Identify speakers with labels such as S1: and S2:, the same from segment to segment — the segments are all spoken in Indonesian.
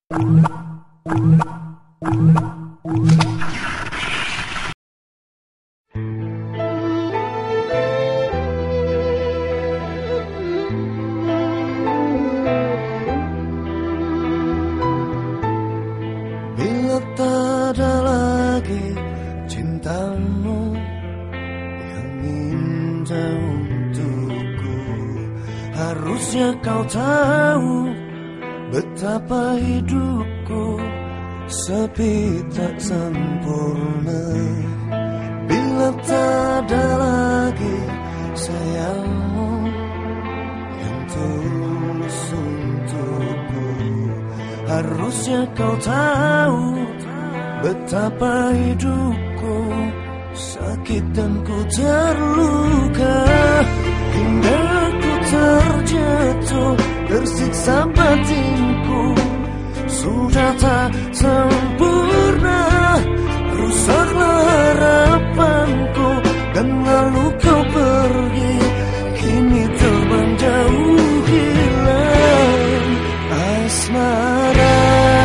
S1: Bila tak ada lagi cintamu yang indah untukku, harusnya kau tahu betapa hidupku sepi tak sempurna. Bila tak ada lagi sayangmu yang tulus untukku, harusnya kau tahu betapa hidupku sakit dan ku terluka. Hingga ku terjatuh, tersiksa batinku, sudah tak sempurna. Rusaklah harapanku, dan lalu kau pergi, kini terbang jauh hilang. Asmara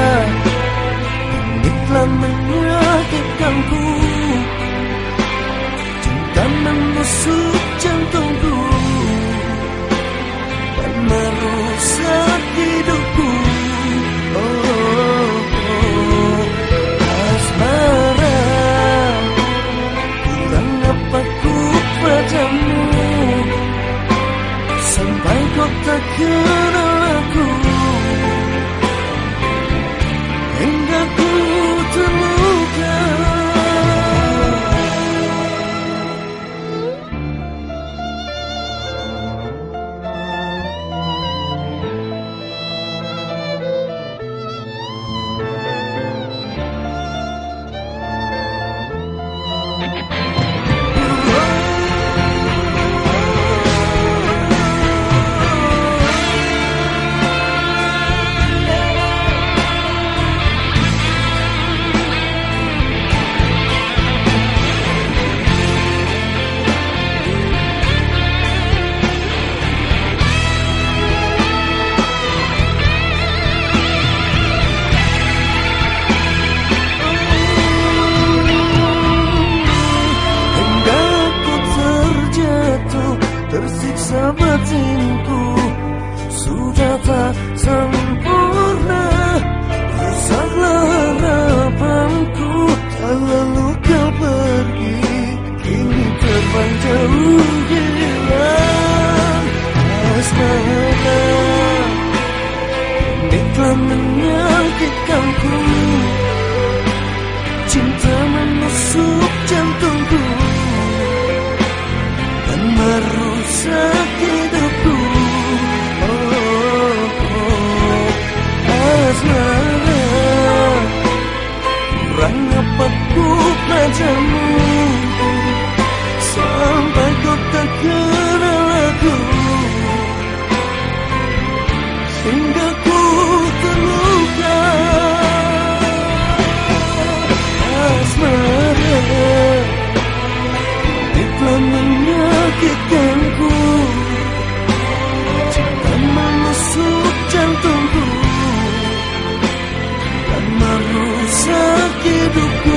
S1: ini telah menyakitkanku, cinta menusuk jantungku dan merusak hidupku. Asmara, kurang apa ku padamu, sampai kau tak kenal aku, hingga ku terluka. Tersiksa batinku, sudah tak sempurna. Rusaklah harapanku, dan lalu kau pergi, kini terbang jauh hilang. Asmara ini telah menyakitkanku, cinta menusuk jantungku dan merusak hidupku. Asmara, kurang apa ku padamu, sampai kau tak kenal aku, hingga ku terluka. Asmara telah menyakitkanku, cinta menusuk jantungku dan merusak hidupku.